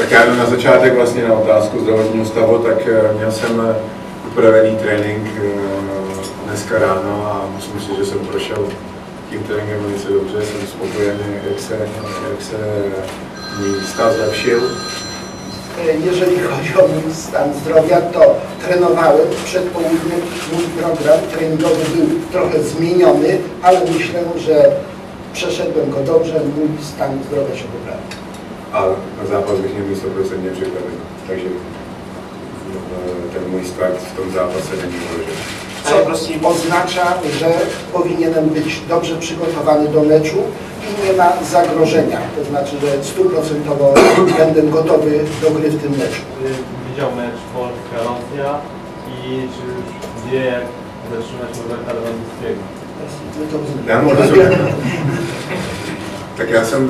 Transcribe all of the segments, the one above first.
Tak já na začátek vlastně na otázku zdravotního stavu, tak měl jsem upravený trénink dneska ráno a musím si, že jsem prošel tím tréninkem velice dobře, jsem spokojený, jak se můj stav zlepšil. Jeżeli chodzi o mój stan zdrowia, to trenowałem przed południem. Mój program treningowy był trochę zmieniony, ale myślę, że przeszedłem go dobrze, mój stan zdrowia się poprawił. A na zápas bych nebyl 100% připravený, takže ten můj start v tom zápase není ohrožen. Co oznacza, że powinienem być dobrze przygotowany do meczu i nie ma zagrożenia. To znaczy, że 100% będę gotowy do gry w tym meczu. Widział mecz Polska-Rosja i czy już wie, jak zatrzymać Roberta Lewandowskiego? Já mu rozumím. Tak já jsem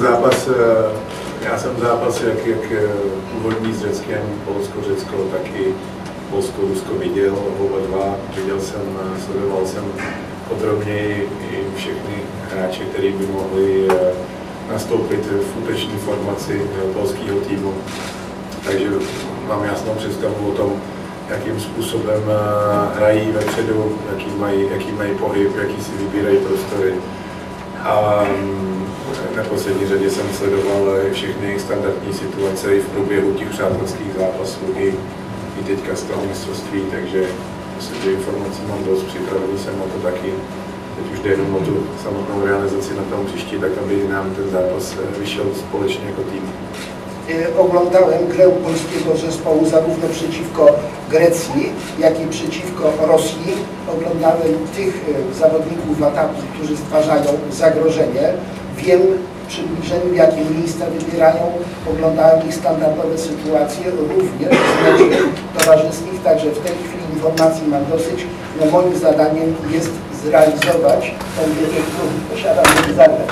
zápas jak úvodní s Řeckem, Polsko-Řecko, taky Polsko-Rusko viděl, oba dva. Sledoval jsem podrobněji i všechny hráče, kteří by mohli nastoupit v útoční formaci polského týmu. Takže mám jasnou představu o tom, jakým způsobem hrají vepředu, jaký mají pohyb, jaký si vybírají prostory. A v neposlední řadě jsem sledoval všechny standardní situace i v průběhu těch přátelských zápasů, i teďka z toho mistrovství, takže ty informací mám dost, připravený jsem o to taky. Teď už jde jenom o tu samotnou realizaci na tom příští, tak aby nám ten zápas vyšel společně jako tým. Oglądałem grę polskiego zespołu zarówno przeciwko Grecji, jak i przeciwko Rosji. Oglądałem tych zawodników w ataku, którzy stwarzają zagrożenie. Wiem w przybliżeniu, jakie miejsca wybierają. Oglądałem ich standardowe sytuacje, również w meczach towarzyskich, także w tej chwili informacji mam dosyć. No, moim zadaniem jest zrealizować tą wiedzę, którą posiadam, żeby zagrać.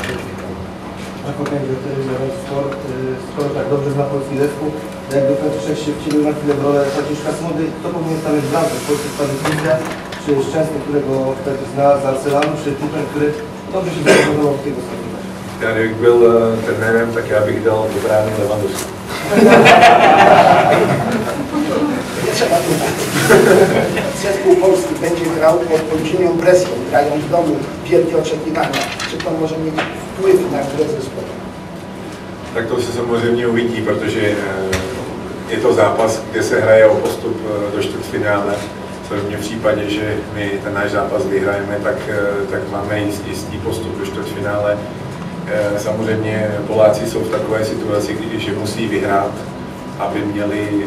Skoro tak dobrze zna polski zespół, jakby Franciszek się wcielił na chwilę w rolę Franciszka Smody, kto powinien stawiać bramkę w polskich kwadrycyjach? Czy Szczęsny, którego wtedy zna z Arsenalu, czy Tuchel, który dobrze się zaprezentował w tego stopnia? Já kdybych byl trenérem, tak já bych dal do brány Lewandowski. Nie trzeba tutaj. Zespół polski będzie grał pod olbrzymią presją, grają w domu, wielkie oczekiwania. Czy to może mieć wpływ na grę zespołu? Tak to se samozřejmě uvidí, protože je to zápas, kde se hraje o postup do čtvrtfinále. V případě, že my ten náš zápas vyhrajeme, tak máme jistý postup do čtvrtfinále. Samozřejmě Poláci jsou v takové situaci, že musí vyhrát, aby měli,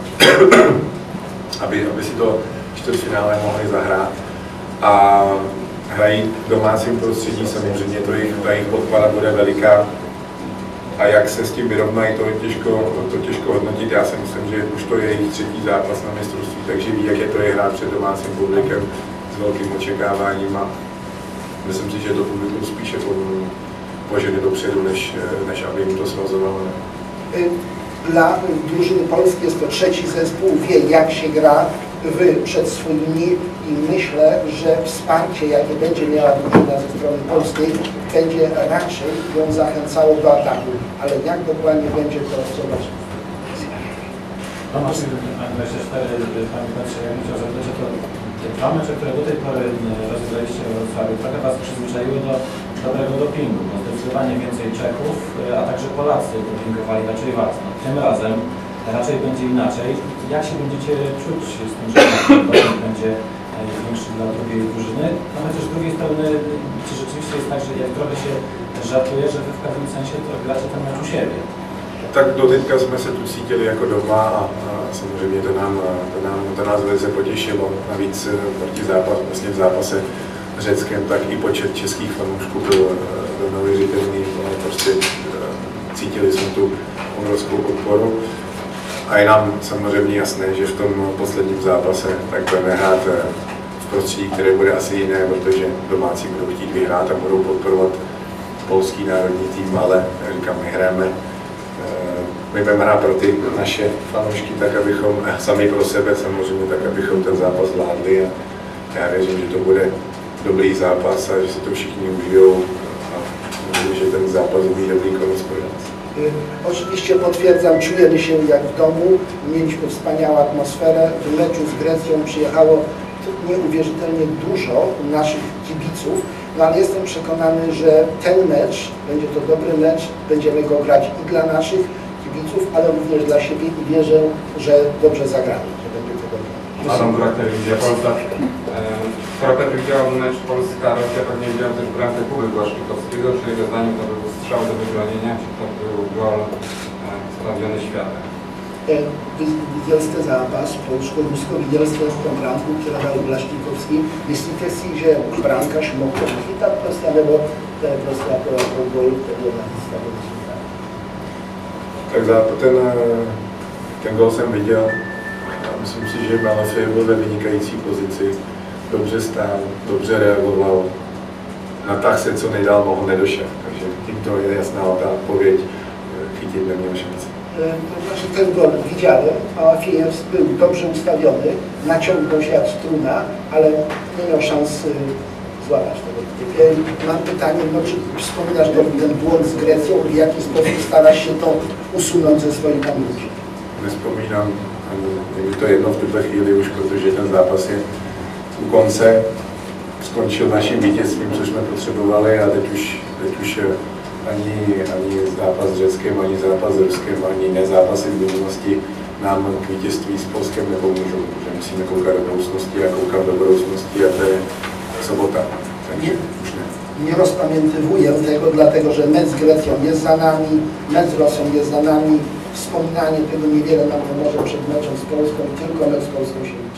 aby si to čtvrtfinále mohli zahrát. A hrají v domácím prostředí, samozřejmě ta jejich podpora bude veliká. A jak se s tím vyrovnají, to těžko hodnotit. Já si myslím, že už to je jejich třetí zápas na mistrovství, takže ví, jak je to hrát před domácím publikem s velkým očekáváním a myslím si, že to publikum spíše požene dopředu, než aby jim to svazovalo. Dla drużyny polskiej jest to trzeci zespół, wie jak się gra, wy przed swoimi i myślę, że wsparcie, jakie będzie miała drużyna ze strony polskiej, będzie raczej ją zachęcało do ataku. Ale jak dokładnie będzie, to zobaczymy. Tomasz, Panie Piotrze, ja bym chciał zapytać o to, te dwa mecze, które do tej pory rozegraliście w Wrocławiu, trochę Was przyzwyczaiły do dobrego dopingu, bo zdecydowanie więcej Czechów, a także Polacy dopingowali raczej Was. No, tym razem raczej będzie inaczej. Jak się będziecie czuć z tym, że doping będzie większy dla drugiej drużyny? No ale też z drugiej strony, czy rzeczywiście jest tak, że jak trochę się żartuje, że Wy w pewnym sensie to gracie ten mecz u siebie? Tak doteďka jsme se tu cítili jako doma a samozřejmě to nás velice potěšilo. Navíc vlastně v zápase s Řeckem, tak i počet českých fanoušků byl neuvěřitelný. Prostě cítili jsme tu obrovskou podporu. A je nám samozřejmě jasné, že v tom posledním zápase tak budeme hrát v prostředí, které bude asi jiné, protože domácí budou chtít vyhrát a budou podporovat polský národní tým, ale říkám, my hrajeme. My budeme hrát pro ty naše fanoušky tak, abychom sami pro sebe samozřejmě, tak abychom ten zápas zvládli a já věřím, že to bude dobrý zápas a že si to všichni užijou a myslím, že ten zápas bude dobrý konec pro nás. Oczywiście potwierdzam, czujemy się jak w domu, mieliśmy wspaniałą atmosferę. W meczu z Grecją przyjechało nieuwierzytelnie dużo naszych kibiców, no ale jestem przekonany, że ten mecz, będzie to dobry mecz, będziemy go grać i dla naszych kibiców, ale również dla siebie i wierzę, że dobrze zagramy, że będzie to dobre. Adam Burak, Telewizja Polska. Skoro Petr widział mecz Polska-Rosja, pewnie widział też bramkę Kuby Błaszczykowskiego. Czy jego zdaniem to był strzał do wybronienia, czy to był gol sprawiony światem? Viděl jste zápas Polsko-Rusko, viděl jste tu branku, která dal Blaštíkovský. Myslíte si, že brankář mohl to vychytat prostě, nebo to je prostě jako gol, který je nastavený? Tak ten gol jsem viděl. Myslím si, že Malafej byl ve vynikající pozici. Dobře stál, dobře reagoval. Na tah se co nejdál mohl nedošel. Takže tímto je jasná ta odpověď. Chytit neměl šanci. To znaczy ten gol widziałem, Malafiejew był dobrze ustawiony, naciągnął się jak struna, ale nie miał szans złapać tego. Mam pytanie, no, czy wspominasz ten błąd z Grecją i w jaki sposób starasz się to usunąć ze swojej pamięci? Nespomínám, je mi to jedno v tuto chvíli už, protože ten zápas je u konce. Skončil naším vítězstvím, co jsme potřebovali a teď už ani zápas s Řeckem, ani zápas s Ruskem, ani nezápasy v minulosti nám k vítězství s Polskem nepomůžou. Že musíme koukat do budoucnosti a koukám do budoucnosti a to je sobota. Takže už ne. Nie rozpamiętywuję tego, dlatego że mecz z Grecją jest za nami, mecz z Rosją jest za nami. Wspominanie tego niewiele nam pomoże przed meczem z Polską, tylko mecz z Polską się